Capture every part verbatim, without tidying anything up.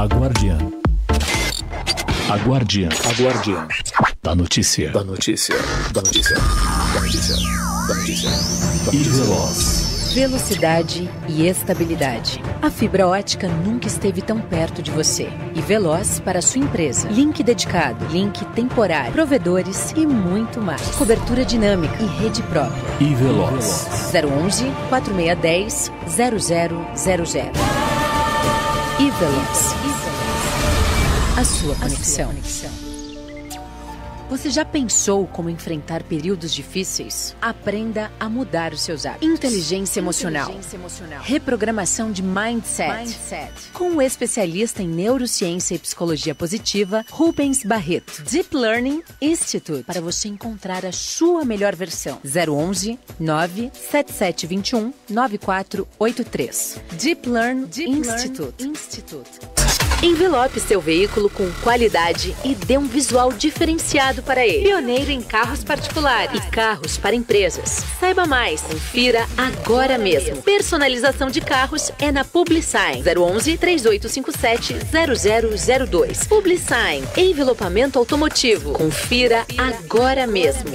A Guardiã. A Guardiã. A Guardiã. Da notícia. Da notícia. Da notícia. Da notícia. Da notícia. E veloz. Velocidade e estabilidade. A fibra ótica nunca esteve tão perto de você. E veloz para a sua empresa. Link dedicado, link temporário, provedores e muito mais. Cobertura dinâmica e rede própria. E veloz. zero onze, quatro seis um zero, zero zero zero. E veloz. A sua conexão. Você já pensou como enfrentar períodos difíceis? Aprenda a mudar os seus hábitos. Inteligência emocional. Inteligência emocional. Reprogramação de mindset. mindset. Com o especialista em neurociência e psicologia positiva, Rubens Barreto. Deep Learning Institute. Para você encontrar a sua melhor versão. zero onze, nove sete sete dois um, nove quatro oito três. Deep Learn Deep Institute. Learn Institute. Envelope seu veículo com qualidade e dê um visual diferenciado para ele. Pioneiro em carros particulares e carros para empresas. Saiba mais, confira agora mesmo. Personalização de carros é na Publisign. zero onze, três oito cinco sete, zero zero zero dois. Publisign, envelopamento automotivo. Confira agora mesmo.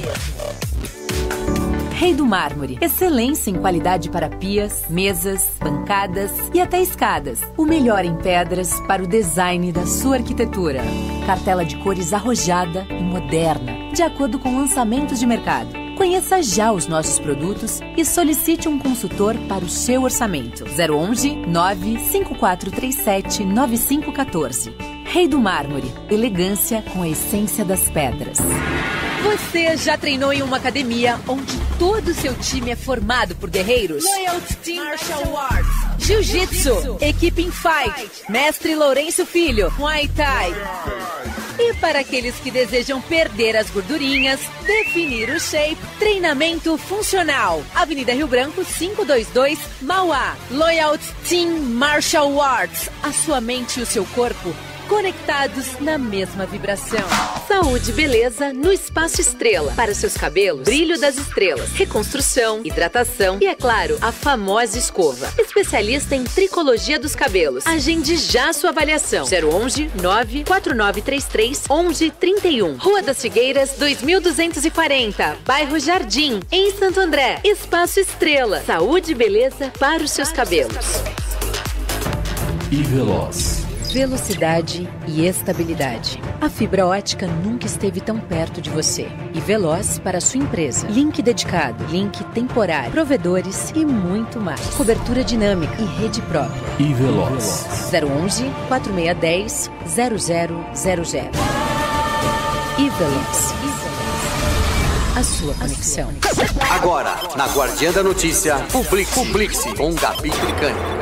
Rei do Mármore. Excelência em qualidade para pias, mesas, bancadas e até escadas. O melhor em pedras para o design da sua arquitetura. Cartela de cores arrojada e moderna, de acordo com lançamentos de mercado. Conheça já os nossos produtos e solicite um consultor para o seu orçamento. zero onze, nove cinco quatro três sete, nove cinco um quatro. Rei do Mármore. Elegância com a essência das pedras. Você já treinou em uma academia onde todo o seu time é formado por guerreiros? Loyalty Team Martial Arts, Jiu-Jitsu, Equipe in Fight, Mestre Lourenço Filho, Muay Thai. E para aqueles que desejam perder as gordurinhas, definir o shape, treinamento funcional. Avenida Rio Branco, quinhentos e vinte e dois, Mauá. Loyalty Team Martial Arts. A sua mente e o seu corpo conectados na mesma vibração. Saúde e beleza no Espaço Estrela. Para seus cabelos, brilho das estrelas, reconstrução, hidratação e, é claro, a famosa escova. Especialista em tricologia dos cabelos. Agende já sua avaliação. zero onze, nove quatro nove três três, onze trinta e um. Rua das Figueiras, dois mil duzentos e quarenta. Bairro Jardim, em Santo André. Espaço Estrela. Saúde e beleza para os seus cabelos. E veloz. Velocidade e estabilidade. A fibra ótica nunca esteve tão perto de você. E veloz para a sua empresa. Link dedicado, link temporário, provedores e muito mais. Cobertura dinâmica e rede própria. E veloz. zero onze, quatro seis um zero, zero zero zero zero. E veloz. A sua conexão. Agora, na Guardiã da Notícia, Publix, Publix com Gabi Tricani.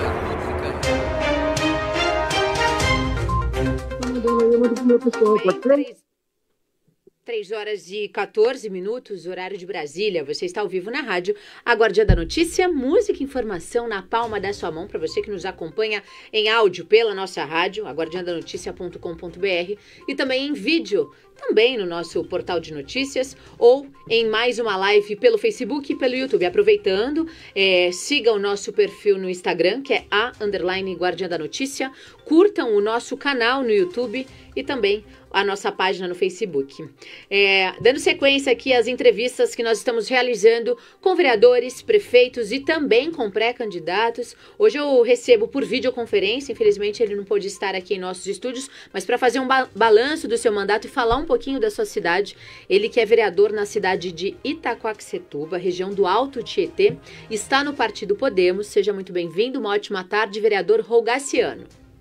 três horas e quatorze minutos, horário de Brasília. Você está ao vivo na rádio A Guardiã da Notícia, música e informação na palma da sua mão, para você que nos acompanha em áudio pela nossa rádio, aguardiã da notícia ponto com ponto br, e também em vídeo, também no nosso portal de notícias, ou em mais uma live pelo Facebook e pelo YouTube. Aproveitando, é, siga o nosso perfil no Instagram, que é a underline Guardiã da Notícia, curtam o nosso canal no YouTube e também a nossa página no Facebook. É, dando sequência aqui às entrevistas que nós estamos realizando com vereadores, prefeitos e também com pré-candidatos. Hoje eu recebo por videoconferência, infelizmente ele não pôde estar aqui em nossos estúdios, mas para fazer um ba- balanço do seu mandato e falar um pouquinho da sua cidade, ele que é vereador na cidade de Itaquaquecetuba, região do Alto Tietê, está no Partido Podemos. Seja muito bem-vindo, uma ótima tarde, vereador Rogaciano.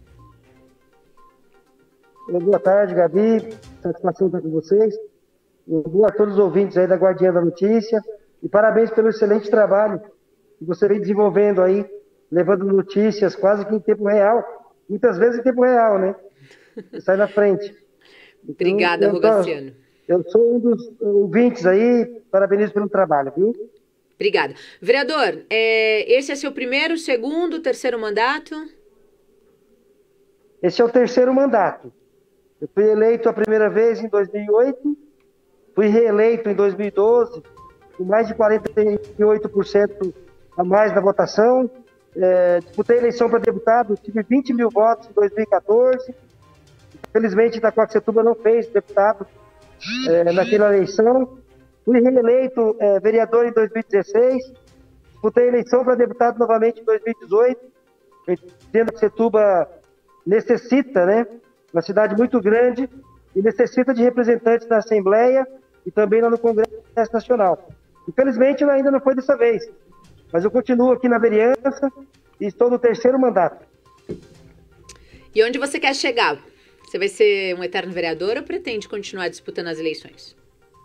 Boa tarde, Gabi. Satisfação estar com vocês. Boa a todos os ouvintes aí da Guardiã da Notícia. E parabéns pelo excelente trabalho que você vem desenvolvendo aí, levando notícias quase que em tempo real. Muitas vezes em tempo real, né? Você sai na frente. Então, Obrigada, Rogaciano. Eu sou um dos ouvintes aí. Parabenizo pelo trabalho, viu? Obrigada. Vereador, é, esse é seu primeiro, segundo, terceiro mandato? Esse é o terceiro mandato. Eu fui eleito a primeira vez em dois mil e oito, fui reeleito em dois mil e doze, com mais de quarenta e oito por cento a mais na votação, é, disputei a eleição para deputado, tive vinte mil votos em dois mil e quatorze. Infelizmente, Itaquaquecetuba não fez deputado é, naquela eleição. Fui reeleito é, vereador em dois mil e dezesseis. Disputei a eleição para deputado novamente em dois mil e dezoito. Entendo que Itaquaquecetuba necessita, né? Uma cidade muito grande e necessita de representantes na Assembleia e também lá no Congresso Nacional. Infelizmente, ainda não foi dessa vez, mas eu continuo aqui na vereança e estou no terceiro mandato. E onde você quer chegar? Você vai ser um eterno vereador ou pretende continuar disputando as eleições?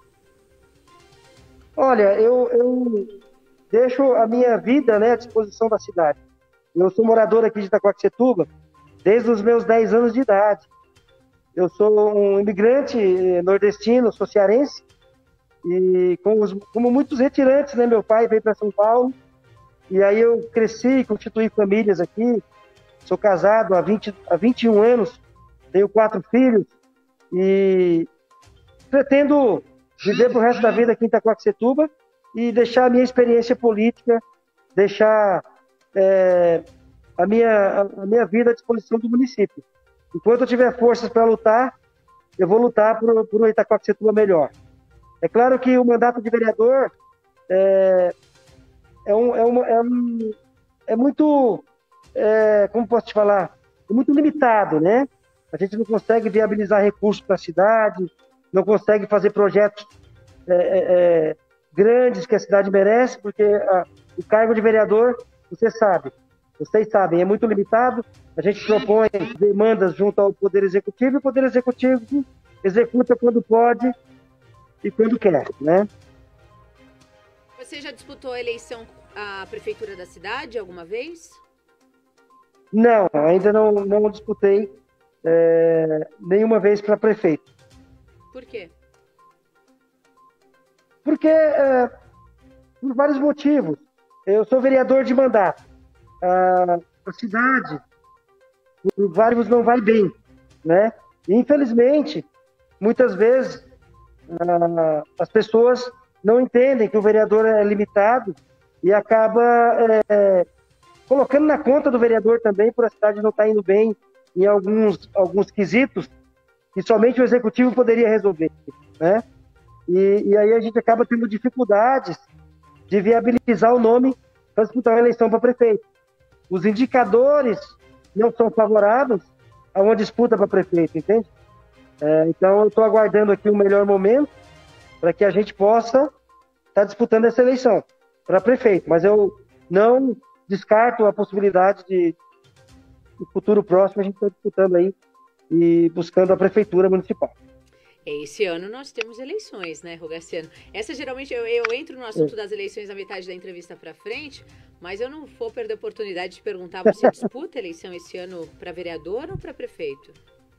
Olha, eu, eu deixo a minha vida, né, à disposição da cidade. Eu sou morador aqui de Itaquaquecetuba desde os meus dez anos de idade. Eu sou um imigrante nordestino, sou cearense, e como, os, como muitos retirantes, né, meu pai veio para São Paulo, e aí eu cresci, constituí famílias aqui, sou casado há, vinte, há vinte e um anos, tenho quatro filhos, e pretendo viver pro resto da vida aqui em Itaquaquecetuba e deixar a minha experiência política, deixar é, a, minha, a minha vida à disposição do município. Enquanto eu tiver forças para lutar, eu vou lutar por, por um Itaquaquecetuba melhor. É claro que o mandato de vereador é, é, um, é, uma, é, um, é muito, é, como posso te falar, é muito limitado, né? A gente não consegue viabilizar recursos para a cidade, não consegue fazer projetos é, é, grandes que a cidade merece, porque a, o cargo de vereador, você sabe, vocês sabem, é muito limitado. A gente propõe demandas junto ao Poder Executivo e o Poder Executivo executa quando pode e quando quer, né? Você já disputou a eleição à prefeitura da cidade alguma vez? Não, ainda não, não disputei é, nenhuma vez para prefeito. Por quê? Porque, é, por vários motivos. Eu sou vereador de mandato. A, a cidade, por vários, não vai bem, né? E, infelizmente, muitas vezes, a, as pessoas não entendem que o vereador é limitado e acaba é, colocando na conta do vereador também por a cidade não estar indo bem em alguns, alguns quesitos que somente o executivo poderia resolver, né? E, e aí a gente acaba tendo dificuldades de viabilizar o nome para disputar uma eleição para prefeito. Os indicadores não são favoráveis a uma disputa para prefeito, entende? É, então eu estou aguardando aqui o melhor momento para que a gente possa estar tá disputando essa eleição para prefeito. Mas eu não descarto a possibilidade de, no futuro próximo, a gente estar tá disputando aí e buscando a prefeitura municipal. Esse ano nós temos eleições, né, Rogaciano? Essa geralmente, eu, eu entro no assunto é. das eleições na metade da entrevista para frente, mas eu não vou perder a oportunidade de perguntar, você disputa a eleição esse ano para vereador ou para prefeito?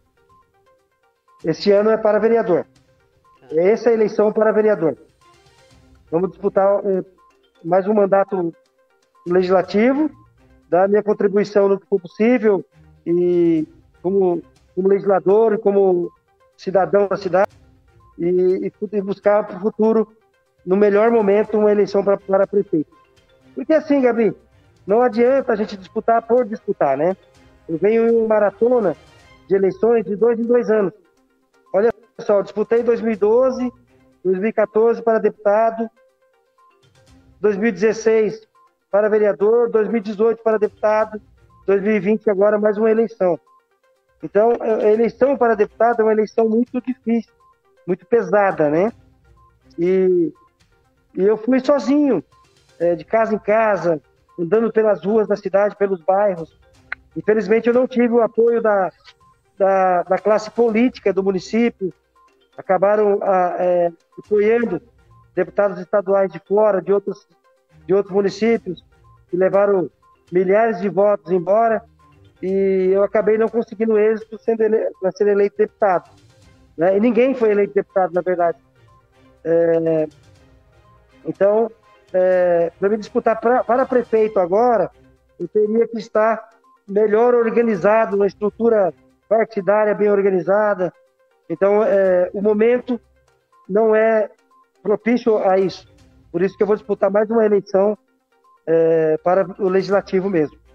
Esse ano é para vereador. Tá. Essa é a eleição para vereador. Vamos disputar é, mais um mandato legislativo, dar minha contribuição no que for possível, e como, como legislador e como cidadão da cidade, e, e buscar para o futuro, no melhor momento, uma eleição para, para prefeito. Porque assim, Gabi, não adianta a gente disputar por disputar, né? Eu venho em uma maratona de eleições de dois em dois anos. Olha só, eu disputei em dois mil e doze, dois mil e quatorze para deputado, dois mil e dezesseis para vereador, dois mil e dezoito para deputado, dois mil e vinte agora mais uma eleição. Então, a eleição para deputado é uma eleição muito difícil, muito pesada, né? E, e eu fui sozinho, é, de casa em casa, andando pelas ruas da cidade, pelos bairros. Infelizmente, eu não tive o apoio da, da, da classe política do município. Acabaram a, é, apoiando deputados estaduais de fora, de outros, de outros municípios, que levaram milhares de votos embora. E eu acabei não conseguindo êxito sendo ele... para ser eleito deputado, né? E ninguém foi eleito deputado, na verdade. É... Então, é... para me disputar pra... para prefeito agora, eu teria que estar melhor organizado, uma estrutura partidária bem organizada. Então, é... o momento não é propício a isso. Por isso que eu vou disputar mais uma eleição é... para o legislativo mesmo.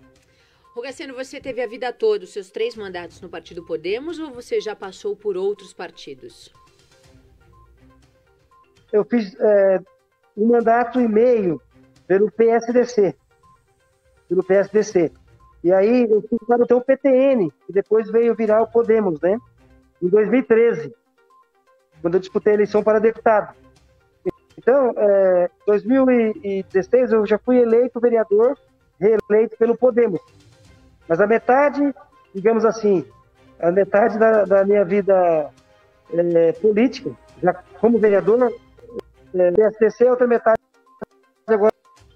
Rogaciano, você teve a vida toda, os seus três mandatos no Partido Podemos, ou você já passou por outros partidos? Eu fiz é, um mandato e meio pelo P S D C. Pelo P S D C. E aí eu fui para o P T N, que depois veio virar o Podemos, né? Em dois mil e treze, quando eu disputei a eleição para deputado. Então, em é, dois mil e dezesseis, eu já fui eleito vereador, reeleito pelo Podemos. Mas a metade, digamos assim, a metade da, da minha vida é, política, já como vereador, é, P S D C, a outra metade agora.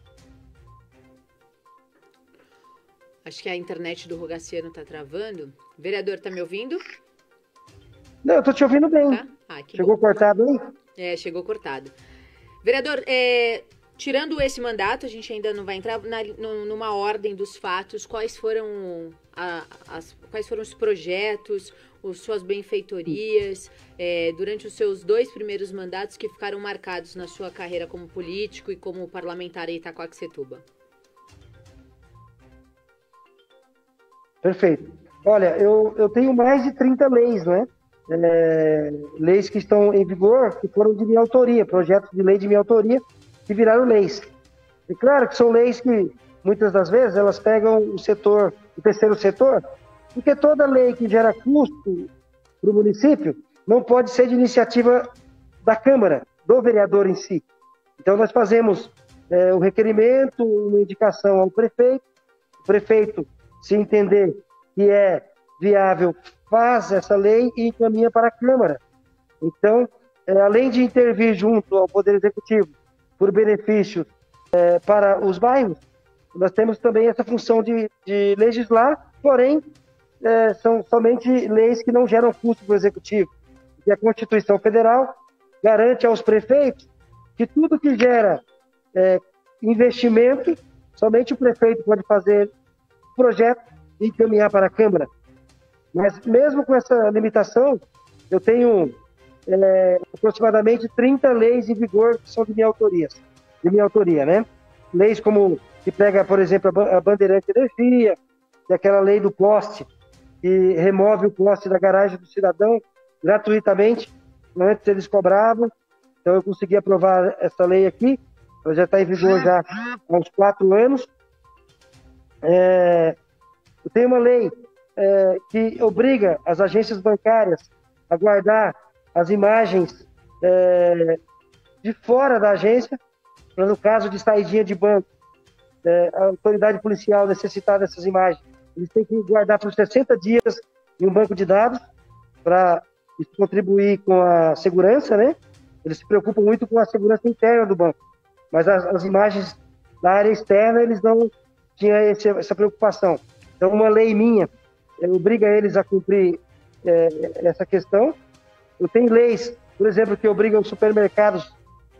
Acho que a internet do Rogaciano está travando. Vereador, está me ouvindo? Não, eu estou te ouvindo bem. Tá? Ah, chegou bom. cortado aí? É, chegou cortado. Vereador, é, tirando esse mandato, a gente ainda não vai entrar na, numa ordem dos fatos. Quais foram, a, as, quais foram os projetos, as suas benfeitorias, é, durante os seus dois primeiros mandatos que ficaram marcados na sua carreira como político e como parlamentar em Itaquaquecetuba? Perfeito. Olha, eu, eu tenho mais de trinta leis, né? É, leis que estão em vigor, que foram de minha autoria, projetos de lei de minha autoria, que viraram leis. É claro que são leis que, muitas das vezes, elas pegam o setor, o terceiro setor, porque toda lei que gera custo para o município não pode ser de iniciativa da Câmara, do vereador em si. Então, nós fazemos é, o requerimento, uma indicação ao prefeito, o prefeito, se entender que é viável, faz essa lei e encaminha para a Câmara. Então, é, além de intervir junto ao Poder Executivo por benefícios é, para os bairros, nós temos também essa função de, de legislar, porém, é, são somente leis que não geram custo para o Executivo. E a Constituição Federal garante aos prefeitos que tudo que gera é, investimento, somente o prefeito pode fazer projeto e encaminhar para a Câmara. Mas mesmo com essa limitação, eu tenho é, aproximadamente trinta leis em vigor que são de minha autoria, de minha autoria, né? Leis como que pega, por exemplo, a Bandeirante Energia, que é aquela lei do poste, que remove o poste da garagem do cidadão gratuitamente, antes eles cobravam. Então eu consegui aprovar essa lei aqui, ela já está em vigor já há uns quatro anos. É, eu tenho uma lei É, que obriga as agências bancárias a guardar as imagens é, de fora da agência, para no caso de saidinha de banco, é, a autoridade policial necessitar dessas imagens, eles têm que guardar por sessenta dias em um banco de dados para contribuir com a segurança, né? Eles se preocupam muito com a segurança interna do banco, mas as, as imagens da área externa eles não tinham esse, essa preocupação. Então, uma lei minha obriga eles a cumprir é, essa questão. Eu tenho leis, por exemplo, que obrigam os supermercados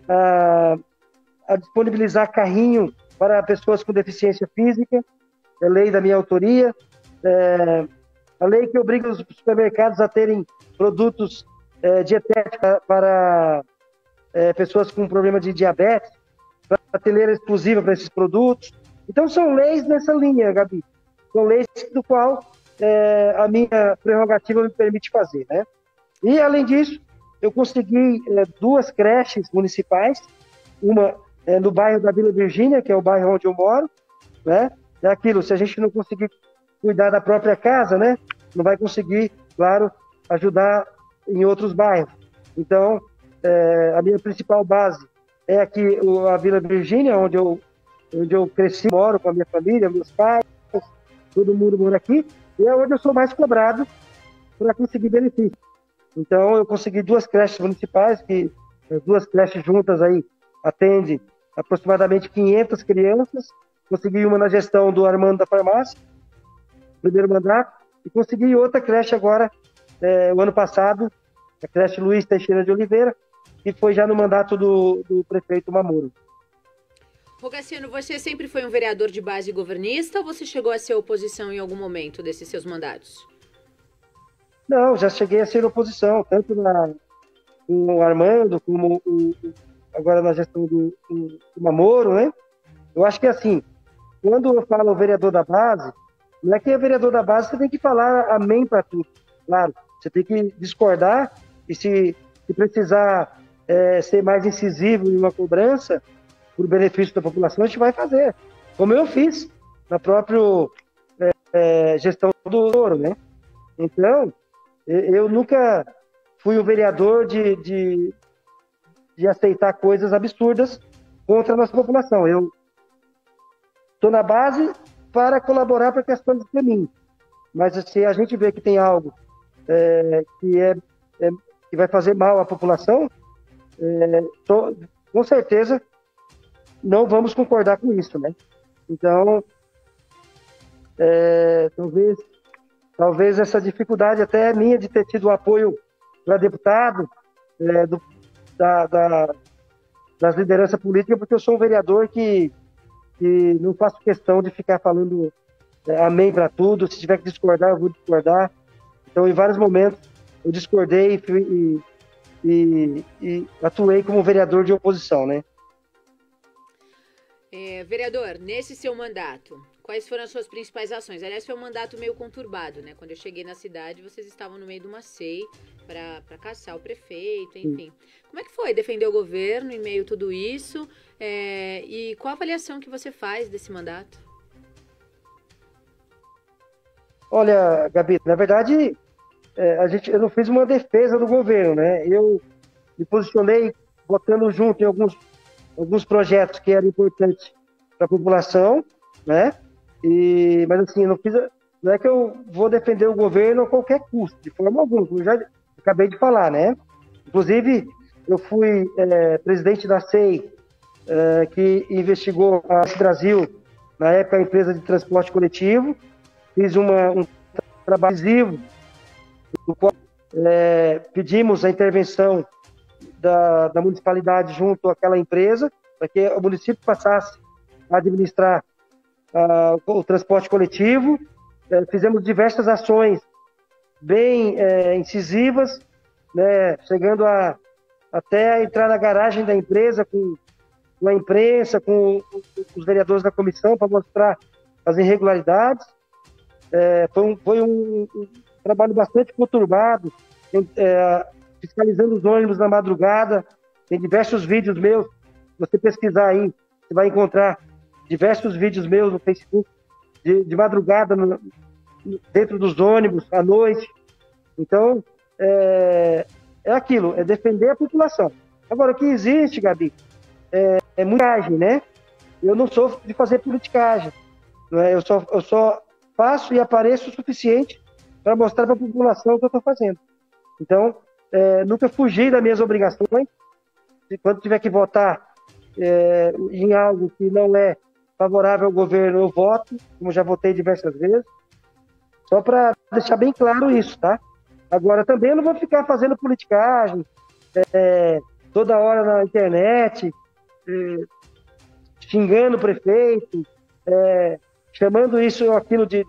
a, a disponibilizar carrinho para pessoas com deficiência física, é lei da minha autoria. É, a lei que obriga os supermercados a terem produtos é, dietéticos para é, pessoas com problema de diabetes, para prateleira exclusiva para esses produtos. Então, são leis nessa linha, Gabi. São leis do qual É, a minha prerrogativa me permite fazer, né? E, além disso, eu consegui é, duas creches municipais, uma é, no bairro da Vila Virgínia, que é o bairro onde eu moro, né? É aquilo, se a gente não conseguir cuidar da própria casa, né? Não vai conseguir, claro, ajudar em outros bairros. Então, é, a minha principal base é aqui a Vila Virgínia, onde eu, onde eu cresci, moro com a minha família, meus pais, todo mundo mora aqui. E é onde eu sou mais cobrado para conseguir benefício. Então, eu consegui duas creches municipais, que as duas creches juntas aí atendem aproximadamente quinhentas crianças. Consegui uma na gestão do Armando da Farmácia, primeiro mandato, e consegui outra creche agora, é, o ano passado, a creche Luiz Teixeira de Oliveira, que foi já no mandato do, do prefeito Mamoro. Rogaciano, você sempre foi um vereador de base governista ou você chegou a ser oposição em algum momento desses seus mandatos? Não, já cheguei a ser oposição, tanto na, com o Armando, como o, agora na gestão do, do, do Mamoro, né? Eu acho que assim, quando eu falo vereador da base, Não é que é vereador da base, você tem que falar amém para tudo. Claro, você tem que discordar e se, se precisar é, ser mais incisivo em uma cobrança por benefício da população, a gente vai fazer. Como eu fiz na própria é, é, gestão do ouro, né? Então, eu nunca fui um vereador de, de, de aceitar coisas absurdas contra a nossa população. Eu estou na base para colaborar para que as coisas caminhem. Mas se a gente vê que tem algo é, que, é, é, que vai fazer mal à população, é, tô, com certeza não vamos concordar com isso, né? Então, é, talvez, talvez essa dificuldade até é minha de ter tido o apoio para deputado, é, do, da, da, das lideranças políticas, porque eu sou um vereador que, que não faço questão de ficar falando é, amém para tudo. Se tiver que discordar, eu vou discordar. Então, em vários momentos, eu discordei e, e, e, e atuei como vereador de oposição, né? É, vereador, nesse seu mandato, quais foram as suas principais ações? Aliás, foi um mandato meio conturbado, né? Quando eu cheguei na cidade, vocês estavam no meio de uma C E I para caçar o prefeito, enfim. Sim. Como é que foi defender o governo em meio a tudo isso? É, e qual a avaliação que você faz desse mandato? Olha, Gabi, na verdade, é, a gente, eu não fiz uma defesa do governo, né? Eu me posicionei votando junto em alguns alguns projetos que eram importantes para a população, né? E, mas assim, não, fiz, não é que eu vou defender o governo a qualquer custo, de forma alguma, como eu já acabei de falar, né? Inclusive, eu fui é, presidente da C E I, é, que investigou a Brasil, na época a empresa de transporte coletivo, fiz uma, um trabalho decisivo, do qual é, pedimos a intervenção Da, da municipalidade junto àquela empresa, para que o município passasse a administrar uh, o transporte coletivo. Uh, fizemos diversas ações bem uh, incisivas, né, chegando a até entrar na garagem da empresa com, com a imprensa, com os vereadores da comissão, para mostrar as irregularidades. Uh, foi um, foi um, um trabalho bastante conturbado, uh, fiscalizando os ônibus na madrugada. Tem diversos vídeos meus, se você pesquisar aí, você vai encontrar diversos vídeos meus no Facebook, de, de madrugada, no, dentro dos ônibus, à noite. Então, é, é aquilo, é defender a população. Agora, o que existe, Gabi, é, é politicagem, né? Eu não sou de fazer politicagem, não é? eu, só, eu só faço e apareço o suficiente para mostrar para a população o que eu estou fazendo. Então, É, nunca fugi das minhas obrigações. E quando tiver que votar é, em algo que não é favorável ao governo, eu voto, como já votei diversas vezes. Só para deixar bem claro isso, tá? Agora, também eu não vou ficar fazendo politicagem é, toda hora na internet, é, xingando o prefeito, é, chamando isso ou aquilo de...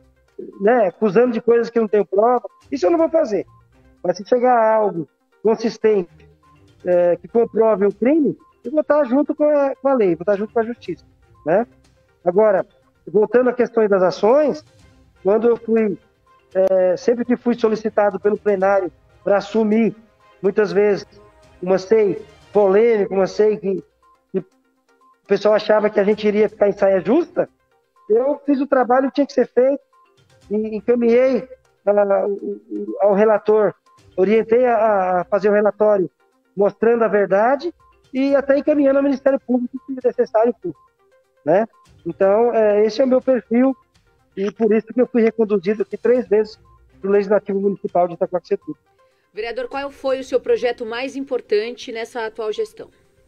né, acusando de coisas que eu não tenho prova. Isso eu não vou fazer. Mas se chegar a algo consistente, é, que comprove o crime, eu vou estar junto com a, com a lei, vou estar junto com a justiça, né? Agora, voltando à questão das ações, quando eu fui, é, sempre que fui solicitado pelo plenário para assumir, muitas vezes, uma C E I polêmica, uma C E I que, que o pessoal achava que a gente iria ficar em saia justa, eu fiz o trabalho que tinha que ser feito e encaminhei a, ao relator, orientei a, a fazer o relatório mostrando a verdade e até encaminhando ao Ministério Público se necessário for, né? Então, é, esse é o meu perfil e por isso que eu fui reconduzido aqui três vezes para o Legislativo Municipal de Itaquaquecetuba. Vereador, qual foi o seu projeto mais importante nessa atual gestão?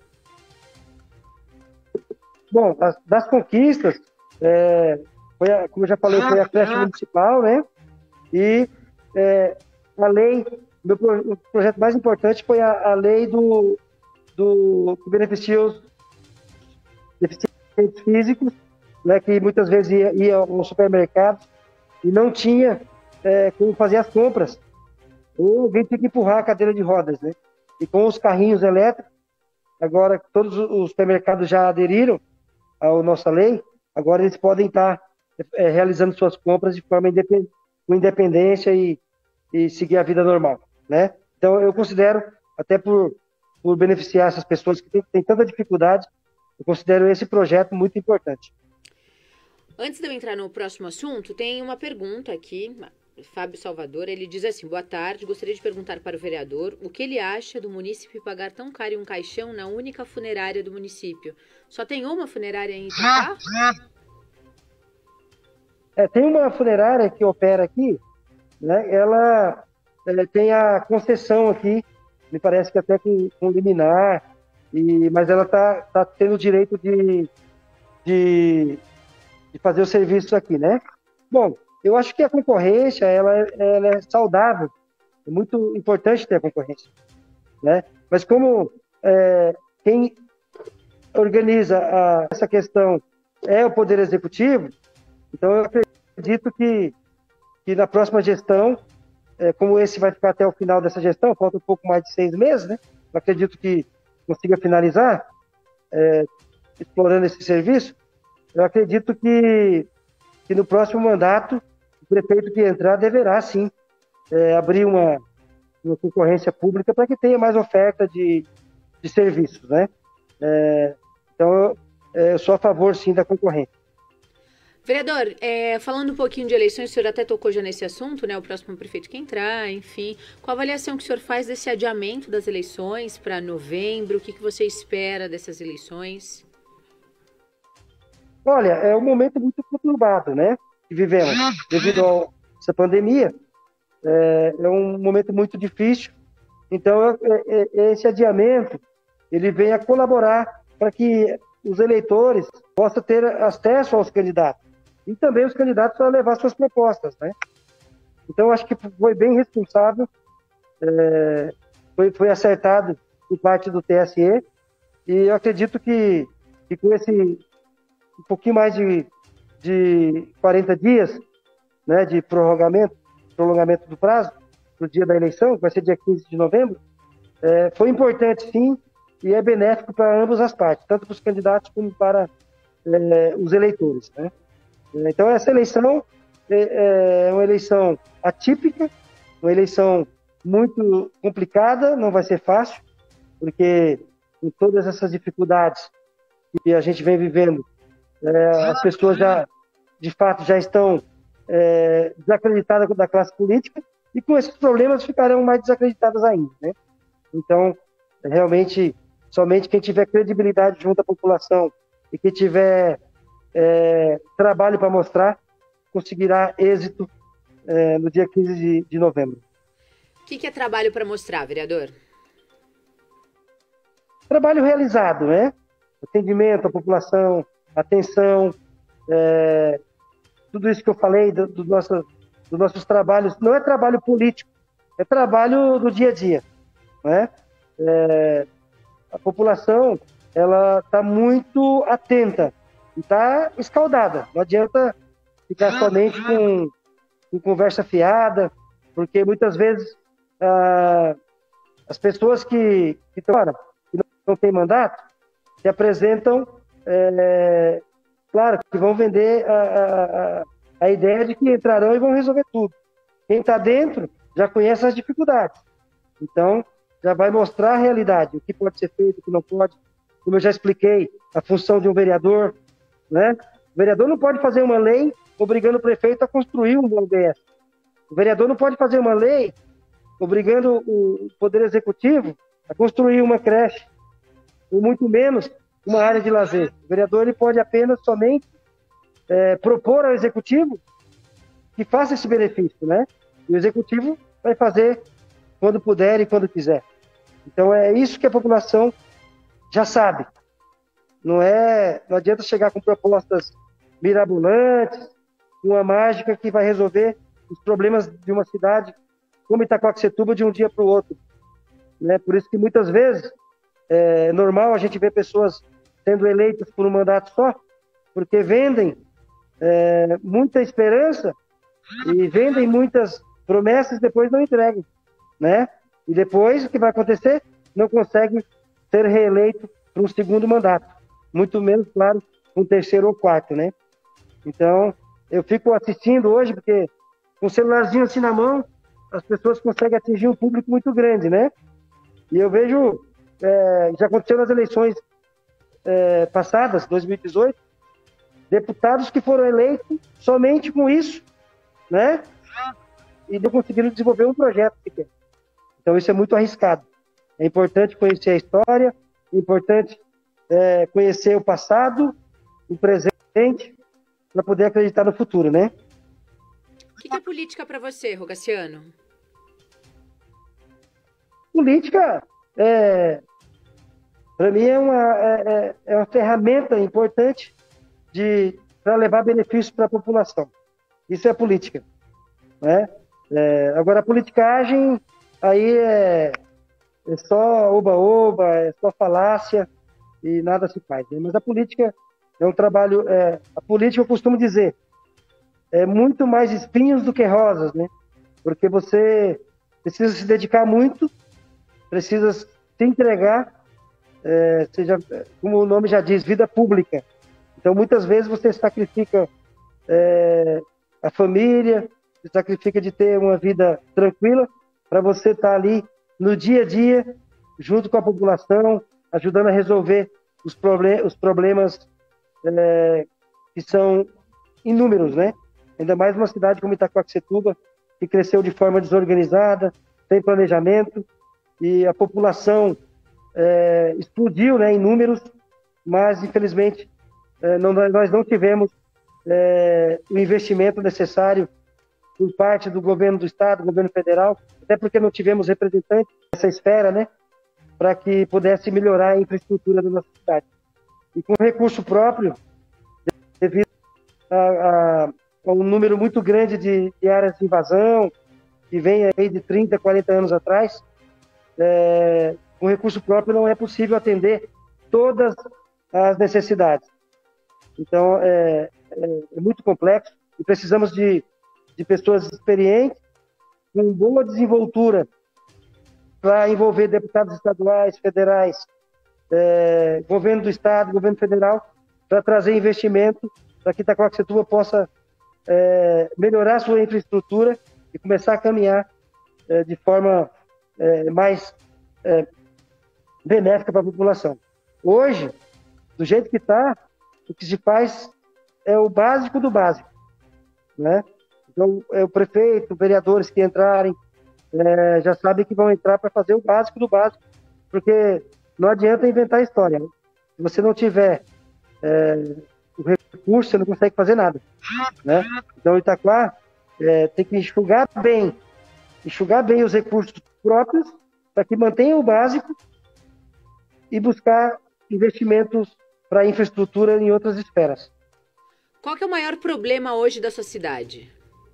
Bom, das, das conquistas, é, foi a, como eu já falei, foi a creche municipal, né? E é, a lei, meu pro, o projeto mais importante foi a, a lei do, do que beneficia os deficientes físicos, né, que muitas vezes ia, ia ao supermercado e não tinha é, como fazer as compras. Ou alguém tinha que empurrar a cadeira de rodas, né? E com os carrinhos elétricos, agora todos os supermercados já aderiram à nossa lei, agora eles podem estar é, realizando suas compras de forma independ, com independência e, e seguir a vida normal, né? Então, eu considero, até por, por beneficiar essas pessoas que têm, têm tanta dificuldade, eu considero esse projeto muito importante. Antes de eu entrar no próximo assunto, tem uma pergunta aqui, Fábio Salvador, ele diz assim: boa tarde, gostaria de perguntar para o vereador o que ele acha do município pagar tão caro um caixão na única funerária do município. Só tem uma funerária em Itapá? É, tem uma funerária que opera aqui, né? Ela, ela tem a concessão aqui, me parece que até com, com liminar, e, mas ela está tá tendo o direito de, de, de fazer o serviço aqui, né? Bom, eu acho que a concorrência ela, ela é saudável, é muito importante ter a concorrência, né? Mas como é, quem organiza a, essa questão é o Poder Executivo, então eu acredito que, que na próxima gestão, é, como esse vai ficar até o final dessa gestão, falta um pouco mais de seis meses, né? Eu acredito que consiga finalizar, é, explorando esse serviço. Eu acredito que, que no próximo mandato, o prefeito que entrar deverá, sim, é, abrir uma, uma concorrência pública para que tenha mais oferta de, de serviços, né? É, então, eu, eu sou a favor, sim, da concorrência. Vereador, é, falando um pouquinho de eleições, o senhor até tocou já nesse assunto, né? O próximo prefeito que entrar, enfim. Qual a avaliação que o senhor faz desse adiamento das eleições para novembro? O que, que você espera dessas eleições? Olha, é um momento muito conturbado, né? Que vivemos devido a essa pandemia. É, é um momento muito difícil. Então, é, é, esse adiamento, ele vem a colaborar para que os eleitores possam ter acesso aos candidatos. E também os candidatos a levar suas propostas, né? Então, acho que foi bem responsável, é, foi, foi acertado por parte do T S E, e eu acredito que, que com esse um pouquinho mais de, de quarenta dias, né, de prorrogamento, prolongamento do prazo, para o dia da eleição, que vai ser dia quinze de novembro, é, foi importante, sim, e é benéfico para ambas as partes, tanto para os candidatos como para é, os eleitores, né? Então, essa eleição é uma eleição atípica, uma eleição muito complicada, não vai ser fácil, porque com todas essas dificuldades que a gente vem vivendo, é, as pessoas já, de fato, já estão é, desacreditadas da classe política, e com esses problemas ficarão mais desacreditadas ainda, né? Então, realmente, somente quem tiver credibilidade junto à população e que tiver É, trabalho para mostrar, conseguirá êxito é, no dia quinze de, de novembro. O que, que é trabalho para mostrar, vereador? Trabalho realizado, né? Atendimento à população, atenção, é, tudo isso que eu falei do, do nosso, dos nossos trabalhos, não é trabalho político, é trabalho do dia a dia, né? É, a população, ela está muito atenta, e está escaldada. Não adianta ficar somente com, com conversa fiada, porque muitas vezes ah, as pessoas que, que, tão, que não, não têm mandato se apresentam, é, claro, que vão vender a, a, a ideia de que entrarão e vão resolver tudo. Quem está dentro já conhece as dificuldades. Então, já vai mostrar a realidade, o que pode ser feito, o que não pode. Como eu já expliquei, a função de um vereador, né? O vereador não pode fazer uma lei obrigando o prefeito a construir um U B S. O vereador não pode fazer uma lei obrigando o Poder Executivo a construir uma creche, ou muito menos uma área de lazer. O vereador ele pode apenas, somente, é, propor ao Executivo que faça esse benefício, né? E o Executivo vai fazer quando puder e quando quiser. Então, é isso que a população já sabe. Não, é, não adianta chegar com propostas mirabolantes, uma mágica que vai resolver os problemas de uma cidade como Itaquaquecetuba de um dia para o outro, né? Por isso que muitas vezes é normal a gente ver pessoas sendo eleitas por um mandato só, porque vendem é, muita esperança e vendem muitas promessas e depois não entregam, né? E depois o que vai acontecer? Não consegue ser reeleito para um segundo mandato. Muito menos, claro, um terceiro ou quarto, né? Então, eu fico assistindo hoje, porque com o celularzinho assim na mão, as pessoas conseguem atingir um público muito grande, né? E eu vejo, é, já aconteceu nas eleições é, passadas, dois mil e dezoito, deputados que foram eleitos somente com isso, né? E não conseguiram desenvolver um projeto sequer. Então isso é muito arriscado. É importante conhecer a história, é importante é, conhecer o passado, o presente, para poder acreditar no futuro, né? O que é política para você, Rogaciano? Política, é, para mim, é uma, é, é uma ferramenta importante para levar benefícios para a população. Isso é política, né? É, agora, a politicagem, aí é, é só oba-oba, é só falácia e nada se faz, né? Mas a política é um trabalho... É, a política, eu costumo dizer, é muito mais espinhos do que rosas, né? Porque você precisa se dedicar muito, precisa se entregar, é, seja, como o nome já diz, vida pública. Então, muitas vezes você sacrifica é, a família, se sacrifica de ter uma vida tranquila para você estar ali no dia a dia, junto com a população, ajudando a resolver os, problem os problemas é, que são inúmeros, né? Ainda mais uma cidade como Itaquaquecetuba, que cresceu de forma desorganizada, sem planejamento, e a população é, explodiu, né, em números, mas, infelizmente, é, não, nós não tivemos é, o investimento necessário por parte do governo do estado, do governo federal, até porque não tivemos representantes nessa esfera, né, para que pudesse melhorar a infraestrutura da nossa cidade. E com recurso próprio, devido a, a, a um número muito grande de, de áreas de invasão, que vem aí de trinta, quarenta anos atrás, é, com recurso próprio não é possível atender todas as necessidades. Então, é, é, é muito complexo e precisamos de, de pessoas experientes, com boa desenvoltura, para envolver deputados estaduais, federais, é, governo do estado, governo federal, para trazer investimento para que Itaquaquecetuba possa é, melhorar sua infraestrutura e começar a caminhar é, de forma é, mais é, benéfica para a população. Hoje, do jeito que está, o que se faz é o básico do básico, né? Então, é o prefeito, vereadores que entrarem, é, já sabem que vão entrar para fazer o básico do básico, porque não adianta inventar história, né? Se você não tiver é, o recurso, você não consegue fazer nada, né? Então, Itaquá é, tem que enxugar bem, enxugar bem os recursos próprios para que mantenha o básico e buscar investimentos para infraestrutura em outras esferas. Qual que é o maior problema hoje da sua cidade?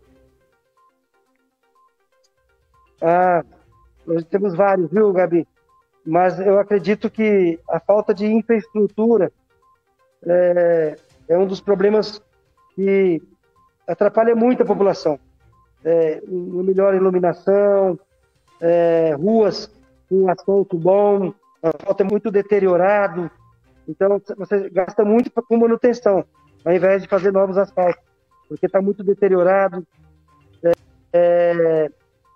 Ah, nós temos vários, viu, Gabi? Mas eu acredito que a falta de infraestrutura é, é um dos problemas que atrapalha muito a população. É, uma melhor iluminação, é, ruas com asfalto bom, o asfalto é muito deteriorado, então você gasta muito com manutenção, ao invés de fazer novos asfaltos, porque está muito deteriorado. É, é,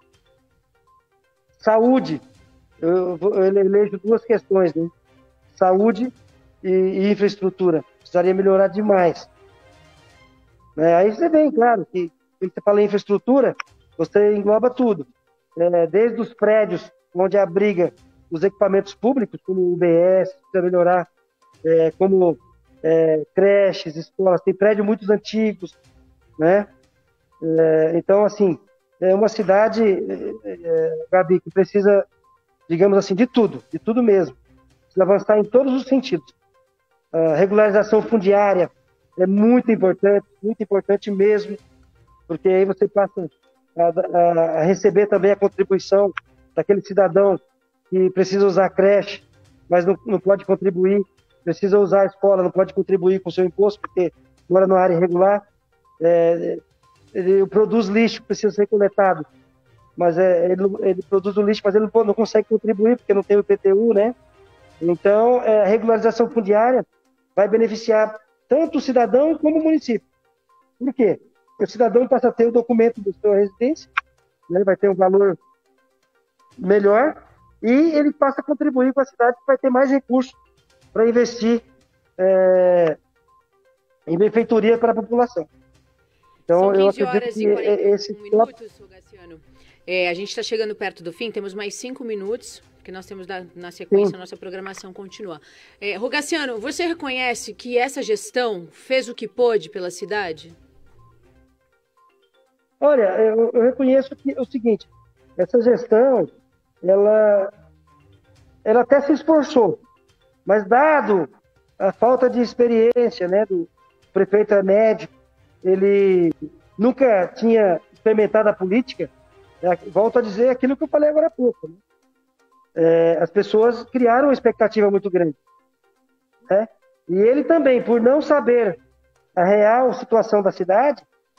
saúde, eu, eu elejo duas questões, né? Saúde e, e infraestrutura, precisaria melhorar demais. É, aí você vem, claro, que quando você fala em infraestrutura, você engloba tudo, é, desde os prédios onde abriga os equipamentos públicos, como o U B S, precisa melhorar, é, como é, creches, escolas, tem prédios muito antigos, né? É, então, assim, é uma cidade, é, Gabi, que precisa, digamos assim, de tudo, de tudo mesmo. Precisa avançar em todos os sentidos. A regularização fundiária é muito importante, muito importante mesmo, porque aí você passa a, a, a receber também a contribuição daquele cidadão que precisa usar a creche, mas não, não pode contribuir, precisa usar a escola, não pode contribuir com o seu imposto, porque mora numa área irregular. É, ele produz lixo que precisa ser coletado, mas é, ele, ele produz o lixo, mas ele não, não consegue contribuir, porque não tem o I P T U, né? Então, é, a regularização fundiária vai beneficiar tanto o cidadão como o município. Por quê? o cidadão passa a ter o documento da sua residência, né, vai ter um valor melhor, e ele passa a contribuir com a cidade, que vai ter mais recursos para investir é, em benfeitoria para a população. Então, São eu quinze horas acredito e que quarenta e um esse minutos, Rogaciano. É, a gente está chegando perto do fim, temos mais cinco minutos, que nós temos da, na sequência, Sim. a nossa programação continua. É, Rogaciano, você reconhece que essa gestão fez o que pôde pela cidade? Olha, eu, eu reconheço que o seguinte, essa gestão, ela, ela até se esforçou, mas dado a falta de experiência, né, do prefeito é médico, ele nunca tinha experimentado a política, é, volto a dizer aquilo que eu falei agora há pouco, né? É, as pessoas criaram uma expectativa muito grande, né? E ele também, por não saber a real situação da cidade,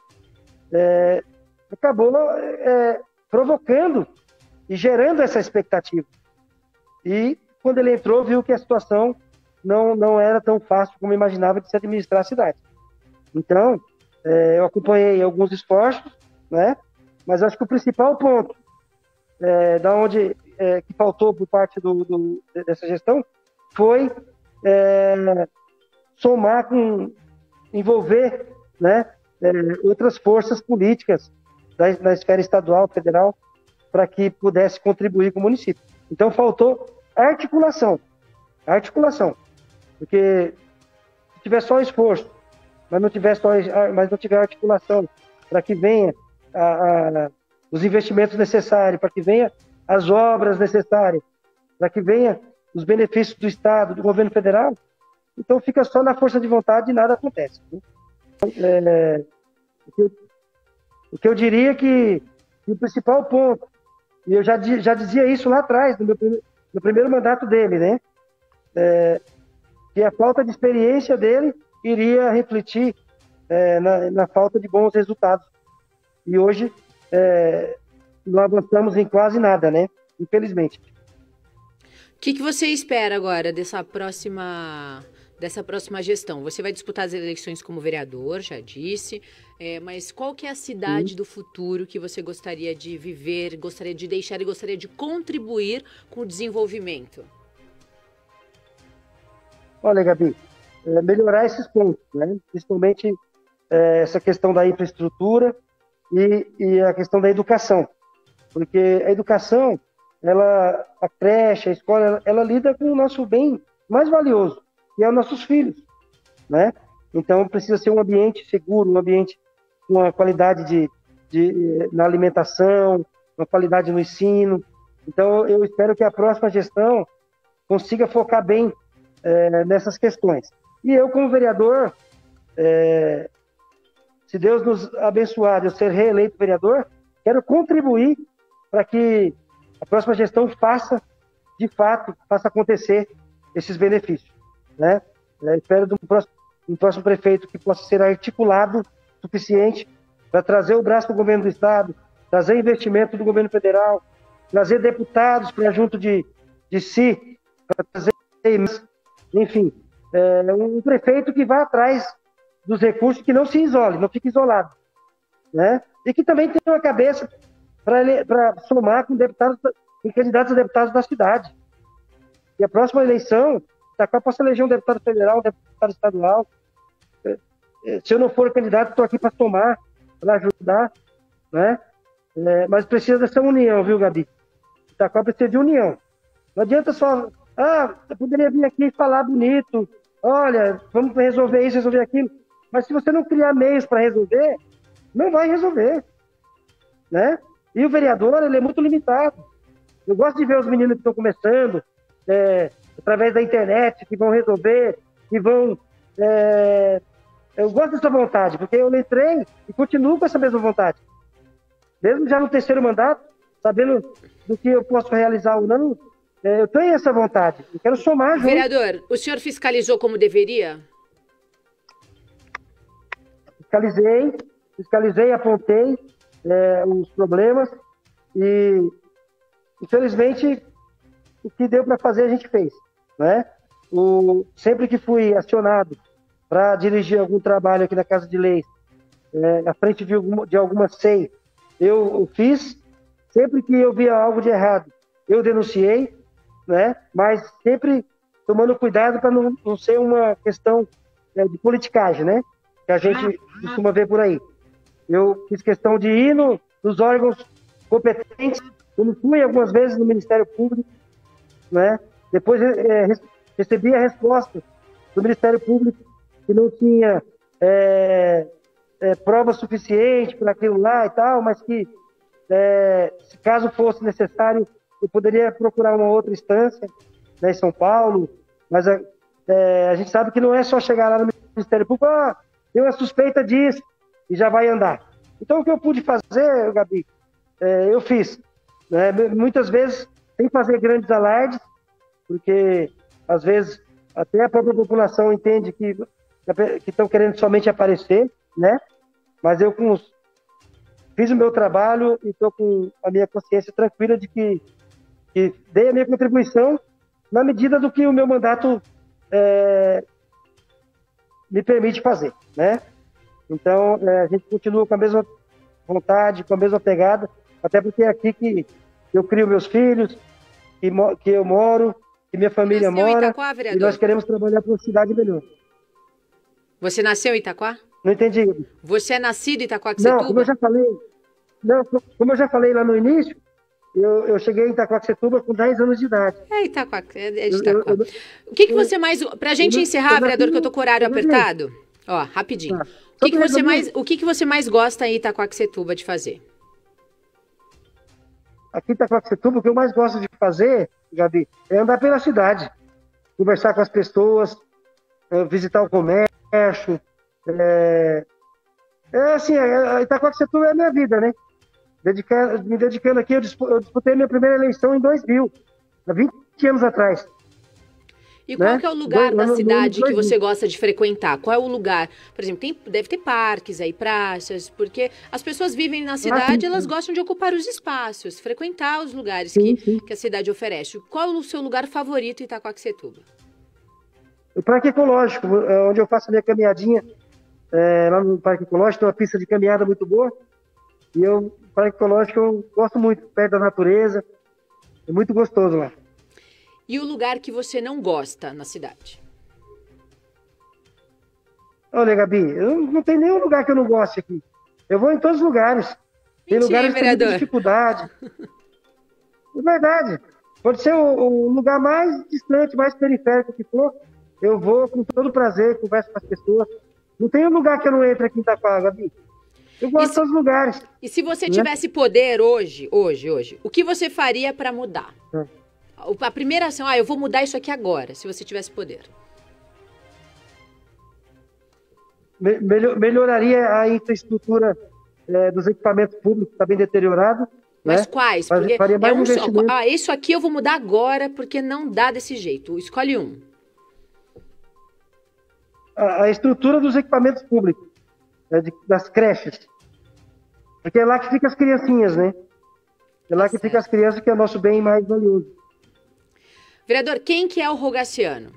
é, acabou é, provocando e gerando essa expectativa. E quando ele entrou, viu que a situação não, não era tão fácil como imaginava de se administrar a cidade. Então, é, eu acompanhei alguns esforços, né? Mas acho que o principal ponto é, da onde é, que faltou por parte do, do, dessa gestão foi é, somar com, envolver, né, é, outras forças políticas da, da esfera estadual, federal, para que pudesse contribuir com o município. Então faltou articulação, articulação, porque se tiver só esforço, mas não tiver só, mas não tiver articulação para que venha a, a, os investimentos necessários, para que venha as obras necessárias, para que venha os benefícios do Estado, do governo federal, então fica só na força de vontade e nada acontece. É, o, que eu, o que eu diria que, que o principal ponto, e eu já, já dizia isso lá atrás, no, meu, no primeiro mandato dele, né? É, que a falta de experiência dele iria refletir é, na, na falta de bons resultados. E hoje é, não avançamos em quase nada, né? Infelizmente. O que, que você espera agora dessa próxima, dessa próxima gestão? Você vai disputar as eleições como vereador, já disse, é, mas qual que é a cidade Sim. do futuro que você gostaria de viver, gostaria de deixar e gostaria de contribuir com o desenvolvimento? Olha, Gabi, é melhorar esses pontos, né? Principalmente é, essa questão da infraestrutura e, e a questão da educação. Porque a educação, ela, a creche, a escola, ela, ela lida com o nosso bem mais valioso, que é os nossos filhos, né? Então precisa ser um ambiente seguro, um ambiente com uma qualidade de, de, na alimentação, uma qualidade no ensino. Então eu espero que a próxima gestão consiga focar bem é, nessas questões. E eu, como vereador, é, se Deus nos abençoar de eu ser reeleito vereador, quero contribuir para que a próxima gestão faça, de fato, faça acontecer esses benefícios, né? Eu espero de um próximo, um próximo prefeito que possa ser articulado o suficiente para trazer o braço do governo do Estado, trazer investimento do governo federal, trazer deputados para junto de, de si, para trazer, enfim, é, um prefeito que vá atrás dos recursos, que não se isole, não fique isolado, né? E que também tenha uma cabeça para somar com deputados, com candidatos a deputados da cidade. E a próxima eleição, Itaquá possa eleger um deputado federal, um deputado estadual. Se eu não for candidato, estou aqui para somar, para ajudar, né? É, mas precisa dessa união, viu, Gabi? Itaquá precisa de união. Não adianta só, ah, eu poderia vir aqui e falar bonito, olha, vamos resolver isso, resolver aquilo. Mas se você não criar meios para resolver, não vai resolver, né? E o vereador, ele é muito limitado. Eu gosto de ver os meninos que estão começando, é, através da internet, que vão resolver, que vão... É... Eu gosto dessa vontade, porque eu entrei e continuo com essa mesma vontade. Mesmo já no terceiro mandato, sabendo do que eu posso realizar ou não, é, eu tenho essa vontade. Eu quero somar junto. Vereador, o senhor fiscalizou como deveria? Fiscalizei, fiscalizei, apontei é, os problemas e, infelizmente, o que deu para fazer a gente fez, né? O, sempre que fui acionado para dirigir algum trabalho aqui na Casa de Leis, é, à frente de, alguma, de alguma S E I, eu, eu fiz. Sempre que eu via algo de errado, eu denunciei, né? Mas sempre tomando cuidado para não, não ser uma questão é, de politicagem, né? Que a gente costuma ver por aí. Eu fiz questão de ir no, nos órgãos competentes, eu fui algumas vezes no Ministério Público, né? Depois é, recebi a resposta do Ministério Público que não tinha é, é, prova suficiente para aquilo lá e tal, mas que É, se caso fosse necessário, eu poderia procurar uma outra instância, né, em São Paulo, mas a, é, a gente sabe que não é só chegar lá no Ministério Público, ah, tem uma suspeita disso, e já vai andar. Então, o que eu pude fazer, Gabi, é, eu fiz. Né, muitas vezes, sem fazer grandes alardes, porque, às vezes, até a própria população entende que estão querendo somente aparecer, né? Mas eu, com os fiz o meu trabalho e estou com a minha consciência tranquila de que, que dei a minha contribuição na medida do que o meu mandato é, me permite fazer, né? Então, é, a gente continua com a mesma vontade, com a mesma pegada, até porque é aqui que eu crio meus filhos, que, que eu moro, que minha família Nasceu em mora, Itaquá, vereador? E nós queremos trabalhar para uma cidade melhor. Você nasceu em Itaquá? Não entendi. Você é nascido em Itaquaquecetuba? Não, como eu já falei, não, como eu já falei lá no início, eu, eu cheguei em Itaquaquecetuba com dez anos de idade. É Itaquá, é de Itaquá. Eu, eu, o que, que você mais... Pra gente eu, encerrar, eu, vereador, que eu tô com o horário apertado. Ó, rapidinho. Tá. O, que, que, você mais, o que, que você mais gosta em Itaquaquecetuba de fazer? Aqui em Itaquaquecetuba, o que eu mais gosto de fazer, Gabi, é andar pela cidade. Conversar com as pessoas, visitar o comércio. É, é assim, Itaquaquecetuba é a minha vida, né? Dedicar, me dedicando aqui, eu disputei minha primeira eleição em dois mil, há vinte anos atrás. E qual né? que é o lugar do, da no, cidade no, que você gosta de frequentar? Qual é o lugar? Por exemplo, tem, deve ter parques aí, praças, porque as pessoas vivem na cidade, ah, elas gostam de ocupar os espaços, frequentar os lugares sim, que, sim. que a cidade oferece. Qual é o seu lugar favorito em Itaquaquecetuba? O Parque Ecológico, onde eu faço a minha caminhadinha. É, lá no Parque Ecológico tem uma pista de caminhada muito boa. E eu, o Parque Ecológico eu gosto muito, perto da natureza. É muito gostoso lá. E o lugar que você não gosta na cidade? Olha, Gabi, eu não tem nenhum lugar que eu não goste aqui. Eu vou em todos os lugares. Tem Mentira, lugares que tem muita dificuldade. É verdade. Pode ser o, o lugar mais distante, mais periférico que for. Eu vou com todo prazer, converso com as pessoas. Não tem um lugar que eu não entre aqui em Itaquá, Gabi. Eu gosto de todos os lugares. E se você tivesse né? poder hoje, hoje, hoje, o que você faria para mudar? É. A primeira ação, ah, eu vou mudar isso aqui agora, se você tivesse poder. Me melhor, melhoraria a infraestrutura é, dos equipamentos públicos, que está bem deteriorado. Mas né? quais? Faz, porque faria mais é um só. investimento. Ah, isso aqui eu vou mudar agora porque não dá desse jeito. Escolhe um. A, a estrutura dos equipamentos públicos, né, de, das creches. Porque é lá que ficam as criancinhas, né? É lá que ficam as crianças, que é o nosso bem mais valioso. Vereador, quem que é o Rogaciano?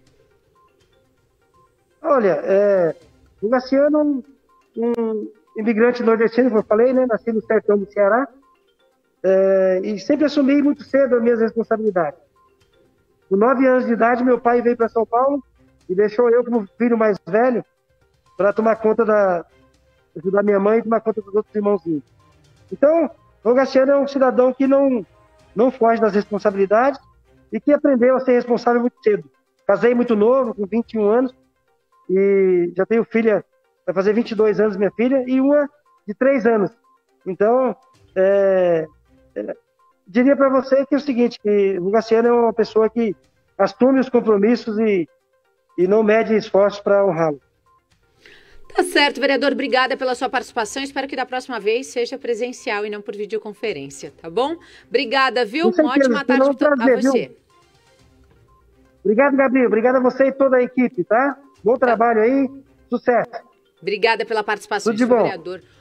Olha, é, Rogaciano é um, um imigrante nordestino, como eu falei, né? Nasci no sertão do Ceará. É, e sempre assumi muito cedo as minhas responsabilidades. Com nove anos de idade, meu pai veio para São Paulo e deixou eu, como filho mais velho, para tomar conta da... ajudar minha mãe e tomar conta dos outros irmãozinhos. Então, Rogaciano é um cidadão que não, não foge das responsabilidades e que aprendeu a ser responsável muito cedo. Casei muito novo, com vinte e um anos, e já tenho filha, vai fazer vinte e dois anos minha filha, e uma de três anos. Então, é, é, diria para você que é o seguinte, que o Rogaciano é uma pessoa que assume os compromissos e, e não mede esforços para honrá-lo. Tá certo, vereador. Obrigada pela sua participação. Espero que da próxima vez seja presencial e não por videoconferência, tá bom? Obrigada, viu? Uma ótima tarde um prazer, a você. Viu? Obrigado, Gabriel. Obrigado a você e toda a equipe, tá? Bom trabalho aí. Sucesso. Obrigada pela participação do vereador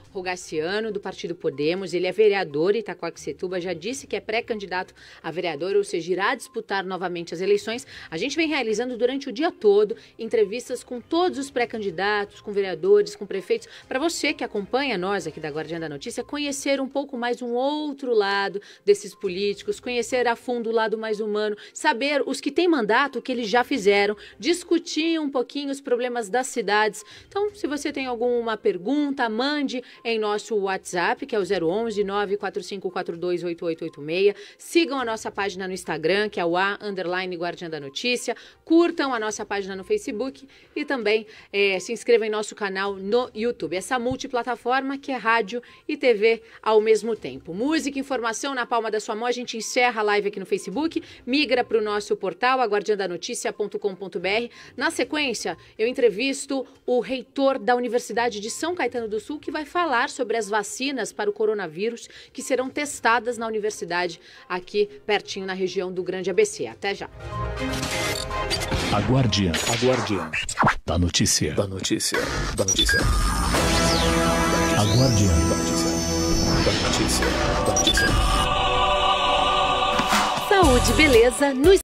Rogaciano, do Partido Podemos. Ele é vereador em Itaquaquecetuba, já disse que é pré-candidato a vereador, ou seja, irá disputar novamente as eleições. A gente vem realizando durante o dia todo entrevistas com todos os pré-candidatos, com vereadores, com prefeitos, para você que acompanha nós aqui da Guardiã da Notícia, conhecer um pouco mais um outro lado desses políticos, conhecer a fundo o lado mais humano, saber os que têm mandato, o que eles já fizeram, discutir um pouquinho os problemas das cidades. Então, se você tem alguma pergunta, mande em nosso WhatsApp, que é o zero onze, nove quatro cinco quatro dois, oito oito oito seis. Sigam a nossa página no Instagram, que é o A underline Guardiã da Notícia. Curtam a nossa página no Facebook e também é, se inscrevam em nosso canal no YouTube. Essa multiplataforma que é rádio e T V ao mesmo tempo. Música, informação na palma da sua mão. A gente encerra a live aqui no Facebook, migra para o nosso portal, aguardiã da notícia ponto com ponto br. Na sequência, eu entrevisto o reitor da Universidade de São Caetano do Sul, que vai falar sobre as vacinas para o coronavírus que serão testadas na universidade aqui pertinho na região do Grande A B C. Até já. A Guardiã, a Guardiã da notícia, da notícia, da notícia. A Guardiã da notícia, da notícia, da notícia. Saúde e beleza nos